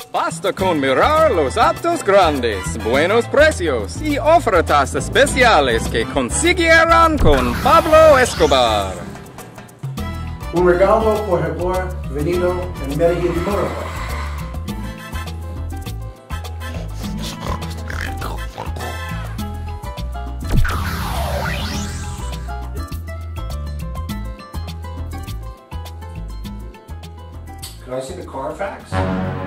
Basta con mirar los autos grandes, buenos precios y ofertas especiales que consiguieron con Pablo Escobar. Un regalo por haber venido en Medellín Motorhome. Can I see the Carfax?